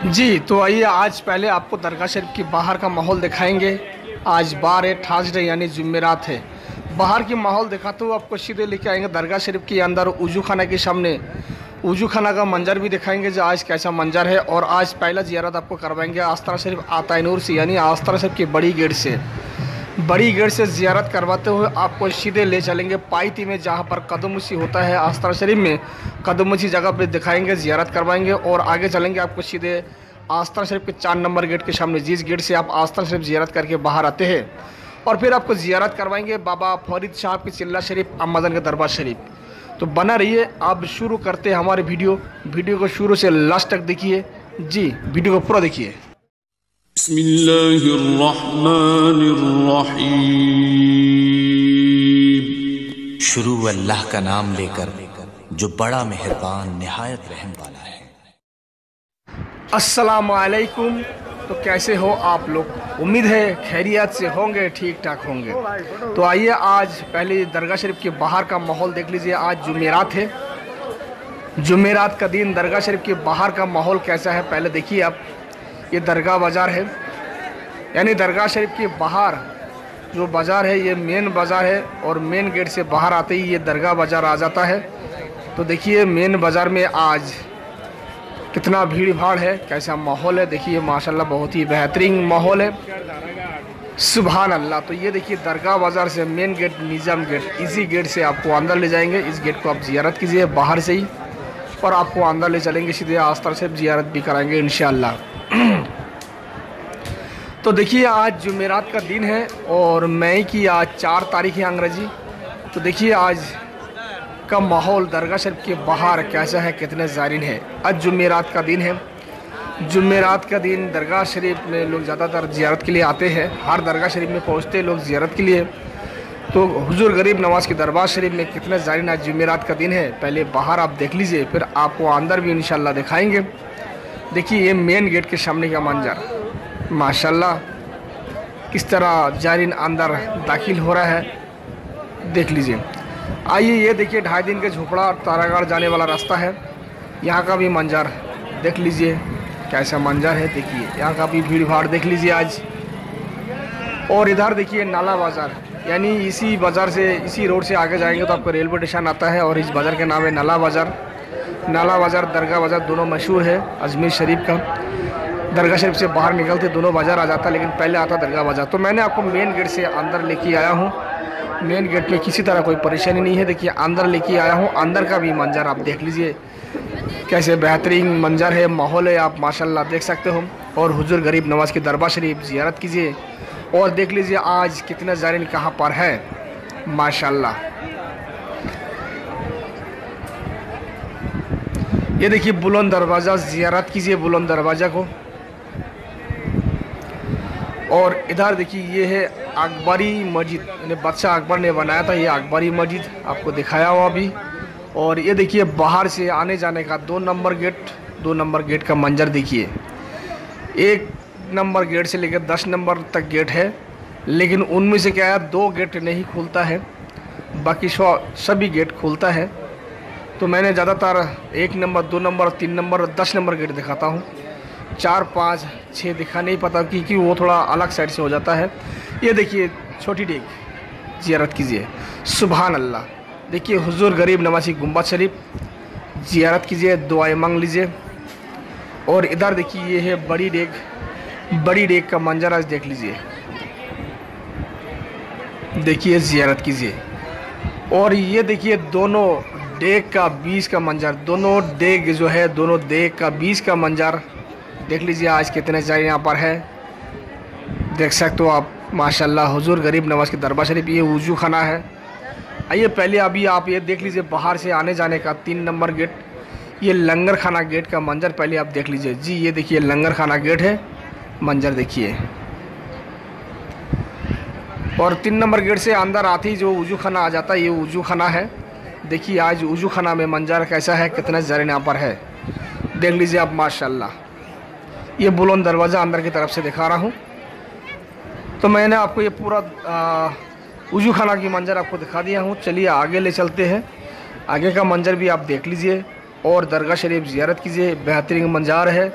जी, तो आइए आज पहले आपको दरगाह शरीफ की बाहर का माहौल दिखाएंगे। आज बार है, थर्सडे यानी जुमेरात है। बाहर की माहौल दिखाते हुए आपको सीधे लेके आएंगे दरगाह शरीफ के अंदर वजू खाना के सामने। वजू खाना का मंजर भी दिखाएंगे जो आज कैसा मंजर है। और आज पहला ज़ियारत आपको करवाएंगे आस्था शरीफ आतानूर से, यानी आस्था शरीफ की बड़ी गेट से। बड़ी गेट से ज़ियारत करवाते हुए आपको सीधे ले चलेंगे पाइती में, जहाँ पर कदमसी होता है आस्था शरीफ में। कदमसी जगह पे दिखाएंगे, ज़ियारत करवाएंगे और आगे चलेंगे आपको सीधे आस्था शरीफ के 4 नंबर गेट के सामने। जिस गेट से आप आस्था शरीफ ज़ियारत करके बाहर आते हैं और फिर आपको ज़ियारत करवाएंगे बाबा फरीद साहब की चिल्ला शरीफ अम्माजान के दरबार शरीफ। तो बना रहिए, आप शुरू करते हैं हमारे वीडियो को शुरू से लास्ट तक देखिए। जी, वीडियो को पूरा देखिए। बिस्मिल्लाहिर्रहमानिर्रहीम। शुरू अल्लाह का नाम लेकर जो बड़ा मेहरबान निहायत रहम वाला है। अस्सलामु अलैकुम। तो कैसे हो आप लोग? उम्मीद है खैरियत से होंगे, ठीक ठाक होंगे। तो आइए आज पहले दरगाह शरीफ के बाहर का माहौल देख लीजिए। आज जुमेरात है, जुमेरात का दिन। दरगाह शरीफ के बाहर का माहौल कैसा है पहले देखिए आप। ये दरगाह बाज़ार है, यानी दरगाह शरीफ के बाहर जो बाज़ार है ये मेन बाज़ार है। और मेन गेट से बाहर आते ही ये दरगाह बाज़ार आ जाता है। तो देखिए मेन बाज़ार में आज कितना भीड़ भाड़ है, कैसा माहौल है देखिए। माशाल्लाह बहुत ही बेहतरीन माहौल है, सुभान अल्लाह। तो ये देखिए दरगाह बाज़ार से मेन गेट निज़ाम गेट, इसी गेट से आपको अंदर ले जाएंगे। इस गेट को आप ज़ियारत कीजिए बाहर से ही और आपको अंदर ले चलेंगे सीधे आस्था से ज़ियारत भी कराएंगे इंशाअल्लाह। तो देखिए आज जुमेरात का दिन है और मई की आज 4 तारीख है अंग्रेजी। तो देखिए आज का माहौल दरगाह शरीफ के बाहर कैसा है, कितने ज़ायरीन है। आज जुमेरात का दिन है। जुमेरात का दिन दरगाह शरीफ में लोग ज़्यादातर ज़ियारत के लिए आते हैं। हर दरगाह शरीफ में पहुँचते हैं लोग ज़ियारत के लिए। तो हुजूर गरीब नवाज़ की दरबार शरीफ में कितने ज़ायरीन आज जुमेरात का दिन है पहले बाहर आप देख लीजिए, फिर आपको अंदर भी इंशाअल्लाह दिखाएंगे। देखिए ये मेन गेट के सामने का मंजर, माशाल्लाह किस तरह ज़ायरीन अंदर दाखिल हो रहा है, देख लीजिए। आइए ये देखिए 2.5 दिन के झोपड़ा तारागढ़ जाने वाला रास्ता है। यहाँ का भी मंजर देख लीजिए, कैसा मंजर है देखिए। यहाँ का भी भीड़ भाड़ देख लीजिए आज। और इधर देखिए नाला बाज़ार, यानी इसी बाज़ार से, इसी रोड से आगे जाएंगे तो आपको रेलवे स्टेशन आता है और इस बाज़ार का नाम है नाला बाज़ार। नाला बाज़ार दरगाह बाज़ार दोनों मशहूर है अजमेर शरीफ का। दरगाह शरीफ से बाहर निकलते दोनों बाज़ार आ जाता, लेकिन पहले आता दरगाह बाज़ार। तो मैंने आपको मेन गेट से अंदर लेके आया हूँ। मेन गेट में किसी तरह कोई परेशानी नहीं है। देखिए अंदर लेके आया हूँ, अंदर का भी मंजर आप देख लीजिए, कैसे बेहतरीन मंजर है, माहौल है, आप माशाल्लाह देख सकते हो। और हुजूर गरीब नवाज़ की दरबार शरीफ ज़ियारत कीजिए और देख लीजिए आज कितने ज़ायरीन कहाँ पर है, माशाल्लाह। ये देखिए बुलंद दरवाज़ा, ज़ियारत कीजिए बुलंद दरवाज़ा को। और इधर देखिए ये है अकबरी मस्जिद, यानी बादशाह अकबर ने बनाया था ये अकबरी मस्जिद, आपको दिखाया हुआ अभी। और ये देखिए बाहर से आने जाने का 2 नंबर गेट का मंजर देखिए। 1 नंबर गेट से लेकर 10 नंबर तक गेट है, लेकिन उनमें से क्या है 2 गेट नहीं खुलता है, बाकी सभी गेट खुलता है। तो मैंने ज़्यादातर 1 नंबर 2 नंबर 3 नंबर 10 नंबर गेट दिखाता हूँ। 4 5 6 दिखा नहीं पाता क्योंकि वो थोड़ा अलग साइड से हो जाता है। ये देखिए छोटी डेग, ज़ियारत कीजिए, सुभान अल्लाह। देखिए हुजूर गरीब नवाज़ी गुंबद शरीफ, ज़ियारत कीजिए, दुआएं मांग लीजिए। और इधर देखिए ये है बड़ी डेग का मंजर आज देख लीजिए, देखिए ज़ियारत कीजिए। और ये देखिए दोनों डेग का बीच का मंजर, दोनों डेग जो है दोनों डेग का बीच का मंजर देख लीजिए। आज कितने ज़ायरीन यहाँ पर है, देख सकते हो आप माशाल्लाह। हुजूर गरीब नवाज़ की दरबार शरीफ, ये वजू खाना है। आइए पहले अभी आप ये देख लीजिए बाहर से आने जाने का 3 नंबर गेट, ये लंगर खाना गेट का मंजर पहले आप देख लीजिए। जी ये देखिए लंगर खाना गेट है, मंजर देखिए। और 3 नंबर गेट से अंदर आते ही जो वजू खाना आ जाता है, ये वजू खाना है। देखिए आज वजू खाना में मंजर कैसा है, कितने ज़ायरीन यहाँ पर है, देख लीजिए आप माशाल्लाह। ये बुलंद दरवाज़ा अंदर की तरफ से दिखा रहा हूँ। तो मैंने आपको ये पूरा वजू खाना की मंजर आपको दिखा दिया हूँ। चलिए आगे ले चलते हैं, आगे का मंजर भी आप देख लीजिए। और दरगाह शरीफ ज़ियारत कीजिए, बेहतरीन मंजार है।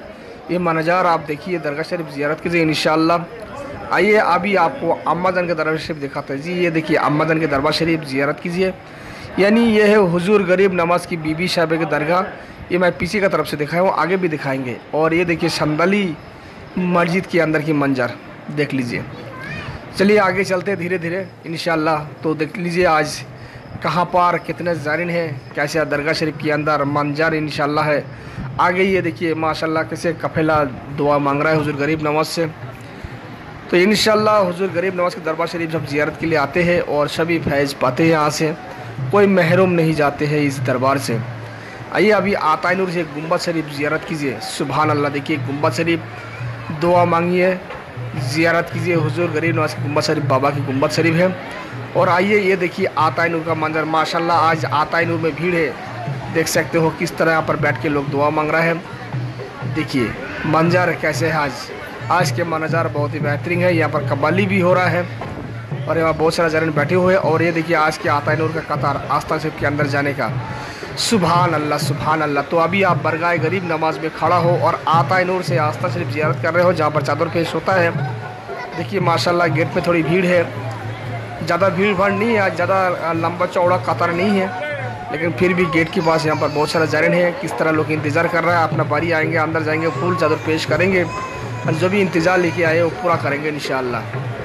ये मनाजार आप देखिए, दरगाह शरीफ ज़ियारत कीजिए इंशाअल्लाह। आइए अभी आपको अम्माजान के दरबार शरीफ दिखाते हैं जी। ये देखिए अम्माजान के दरबार शरीफ ज़ियारत कीजिए। यानी ये है हुजूर गरीब नवाज की बीबी साहिबा की दरगाह। ये मैं पीछे की तरफ से दिखाया हूँ, आगे भी दिखाएंगे। और ये देखिए संदली मस्जिद के अंदर की मंजर देख लीजिए। चलिए आगे चलते धीरे धीरे इंशाअल्लाह। तो देख लीजिए आज कहाँ पर कितने ज़ायरीन हैं, कैसे दरगाह शरीफ के अंदर मंजर इंशाअल्लाह है। आगे ये देखिए माशाअल्लाह कैसे कफेला दुआ मांग रहा है हुजूर गरीब नवाज से। तो इंशाअल्लाह हुजूर गरीब नवाज के दरबार शरीफ जब ज़ियारत के लिए आते हैं और सभी फैज़ पाते हैं, यहाँ से कोई महरूम नहीं जाते हैं इस दरबार से। आइए अभी आताए नूर से गुंबद शरीफ ज़ियारत कीजिए। सुभान अल्लाह, देखिए गुंबद शरीफ, दुआ मांगिए, ज़ियारत कीजिए। हुजूर गरीब नवाज की गुंबद शरीफ बाबा की गुंबद शरीफ है। और आइए ये देखिए आताए नूर का मंजर। माशाल्लाह आज आताए नूर में भीड़ है, देख सकते हो किस तरह यहाँ पर बैठ के लोग दुआ मांग रहे हैं। देखिए मंजर कैसे है आज के मंजर बहुत ही बेहतरीन है। यहाँ पर कव्वाली भी हो रहा है और यहाँ बहुत सारे ज़ायरीन बैठे हुए हैं। और ये देखिए आज के आताए नूर का कतार आस्था शरीफ के अंदर जाने का। सुभान अल्लाह सुभान अल्लाह। तो अभी आप बरगाह गरीब नवाज में खड़ा हो और आताए नूर से आस्था शरीफ ज़ियारत कर रहे हो, जहाँ पर चादर पेश होता है। देखिए माशाल्लाह गेट पे थोड़ी भीड़ है, ज़्यादा भीड़ भाड़ नहीं है, ज़्यादा लंबा चौड़ा कतार नहीं है, लेकिन फिर भी गेट के पास यहाँ पर बहुत सारा ज़ायरीन है। किस तरह लोग इंतज़ार कर रहा है, अपना बारी आएंगे, अंदर जाएंगे, फूल चादर पेश करेंगे और जो भी इंतज़ार लेके आए वो पूरा करेंगे इंशाअल्लाह।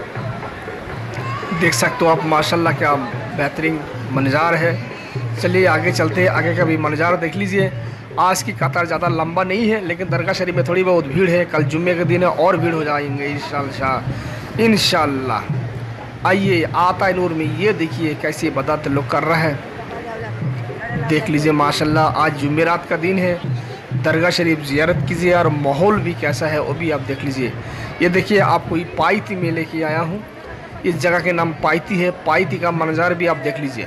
देख सकते हो आप माशाल्लाह क्या बेहतरीन मंज़ार है। चलिए आगे चलते हैं, आगे का भी मंज़ार देख लीजिए। आज की कतार ज़्यादा लंबा नहीं है, लेकिन दरगाह शरीफ में थोड़ी बहुत भीड़ है। कल जुम्मे के दिन है और भीड़ हो जाएंगे इंशाअल्लाह। आइए आताए नूर में ये देखिए कैसे इबादत लोग कर रहे हैं, देख लीजिए माशाल्लाह। आज जुमेरात का दिन है, दरगाह शरीफ ज़ियारत कीजिए और माहौल भी कैसा है वो भी आप देख लीजिए। ये देखिए आपको ये पाइती में लेके आया हूँ। इस जगह के नाम पाइती है। पाइती का मंजर भी आप देख लीजिए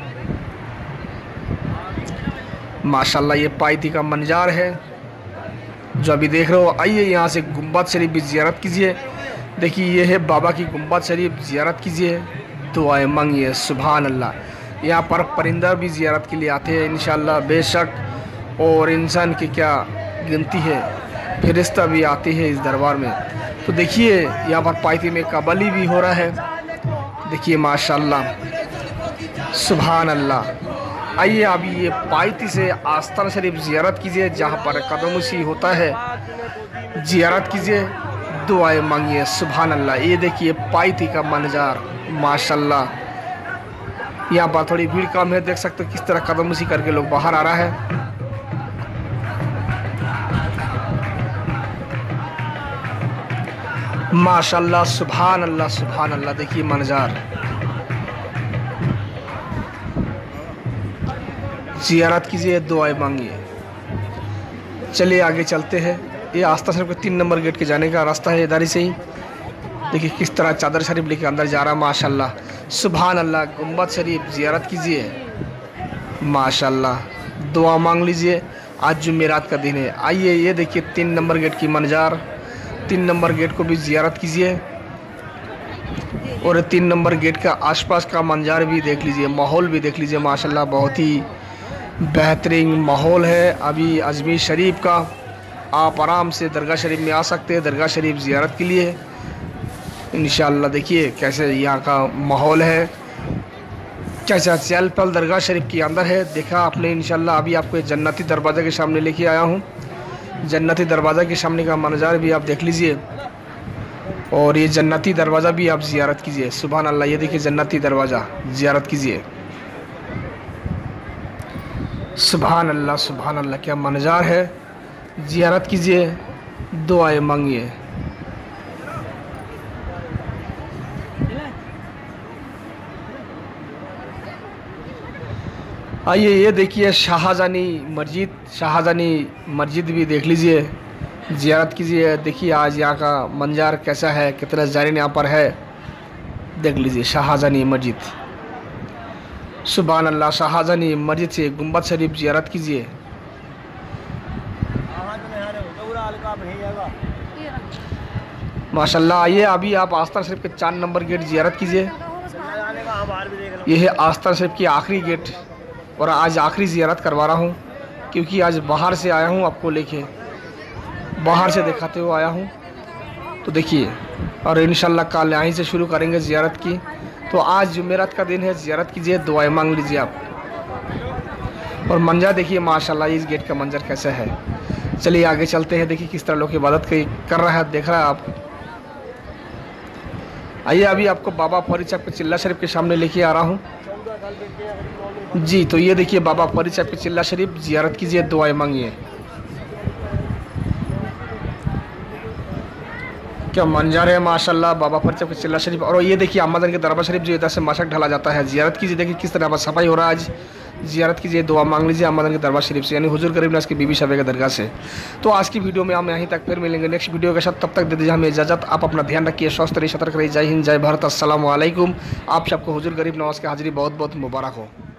माशाल्लाह। ये पाइती का मंजर है जो अभी देख रहे हो। आइए यहाँ से गुंबद शरीफ भी ज़ियारत कीजिए। देखिए ये है बाबा की गुंबद शरीफ, ज़ियारत कीजिए, दुआएं मांगिए। सुभान अल्लाह। यहाँ पर परिंदा भी ज़ियारत के लिए आते हैं इंशाअल्लाह बेशक, और इंसान की क्या गिनती है, फरिश्ता भी आते हैं इस दरबार में। तो देखिए यहाँ पर पाइती में कव्वाली भी हो रहा है, देखिए माशाल्लाह सुभान अल्लाह। आइए अभी ये पाइती से आस्ताना शरीफ ज़ियारत कीजिए, जहाँ पर कदमोशी होता है, ज़ियारत कीजिए, दुआएं मांगिए। सुभान अल्लाह। ये देखिए पाइती का मंजर माशाल्लाह। यहाँ पर थोड़ी भीड़ कम है, देख सकते हो किस तरह कदमोशी करके लोग बाहर आ रहा है। माशाल्लाह सुभान अल्लाह सुभान अल्लाह। देखिए मंजर, ज़ियारत कीजिए, दुआएं मांगिए। चलिए आगे चलते हैं। ये आस्था शरीफ के 3 नंबर गेट के जाने का रास्ता है, इधर से ही। देखिए किस तरह चादर शरीफ लेके अंदर जा रहा है माशाल्लाह सुभान अल्लाह। गुंबद शरीफ ज़ियारत कीजिए माशाल्लाह, दुआ मांग लीजिए। आज जुमेरात का दिन है। आइए ये देखिए 3 नंबर गेट की मंजर, 3 नंबर गेट को भी ज़ियारत कीजिए और 3 नंबर गेट का आसपास का मंजर भी देख लीजिए, माहौल भी देख लीजिए माशाल्लाह। बहुत ही बेहतरीन माहौल है अभी अजमेर शरीफ का। आप आराम से दरगाह शरीफ में आ सकते हैं दरगाह शरीफ ज़ियारत के लिए इंशाअल्लाह। देखिए कैसे यहाँ का माहौल है, कैसा चहल पहल दरगाह शरीफ के अंदर है। देखा आपने इंशाअल्लाह। अभी आपको जन्नती दरवाज़ा के सामने लेके आया हूँ। जन्नती दरवाज़ा के सामने का मंजर भी आप देख लीजिए और ये जन्नती दरवाज़ा भी आप ज़ियारत कीजिए। सुभान अल्लाह। ये देखिए जन्नती दरवाज़ा, ज़ियारत कीजिए। सुभान अल्लाह सुभान अल्लाह। क्या मंजर है, ज़ियारत कीजिए, दुआएं मांगिए। आइए ये देखिए शाहजहानी मस्जिद भी देख लीजिए, ज़ियारत कीजिए। देखिए आज यहाँ का मंजर कैसा है, कितने ज़ायरीन यहाँ पर है, देख लीजिए शाहजहानी मस्जिद। सुभान अल्लाह। शाहजहानी मस्जिद से गुंबद शरीफ ज़ियारत कीजिए। माशाल्लाह। आइए अभी आप आस्था शरीफ के 4 नंबर गेट ज़ियारत कीजिए। यह है आस्था शरीफ की आखिरी गेट और आज आखिरी ज़ियारत करवा रहा हूँ क्योंकि आज बाहर से आया हूँ आपको लेके। बाहर से दिखाते हुए आया हूँ। तो देखिए, और इंशाल्लाह कल यहीं से शुरू करेंगे ज़ियारत की। तो आज जुमेरात का दिन है, ज़ियारत कीजिए, दुआएं मांग लीजिए आप। और मंजर देखिए माशाल्लाह, इस गेट का मंजर कैसा है। चलिए आगे चलते हैं, देखिए किस तरह लोग इबादत कर रहा है, देख रहा है आप। आइए अभी आपको बाबा फरीद साहब के चिल्ला शरीफ के सामने लेके आ रहा हूँ जी। तो ये देखिए बाबा फरीद साहब के चिल्ला शरीफ, ज़ियारत कीजिए, दुआएं मांगिए। क्या मंजर है माशाल्लाह बाबा फरीद साहब के चिल्ला शरीफ। और ये देखिए अम्माजान के दरबार शरीफ जो इधर से मशक ढला जाता है। ज़ियारत कीजिए, देखिए किस तरह सफाई हो रहा है आज। ज़ियारत कीजिए, दुआ मांग लीजिए अम्माजान के दरबार शरीफ से, यानी हुजूर गरीब नवाज़ की बीबी शबे के दरगाह से। तो आज की वीडियो में हम यहीं तक, फिर मिलेंगे नेक्स्ट वीडियो के साथ। तब तक दे दीजिए हमें इजाज़त। आप अपना ध्यान रखिए, स्वस्थ रहिए, सतर्क रहिए। जय हिंद, जय भारत, अस्सलाम वालेकुम। आप सबको हुजूर गरीब नवाज़ की हाजिरी बहुत बहुत मुबारक हो।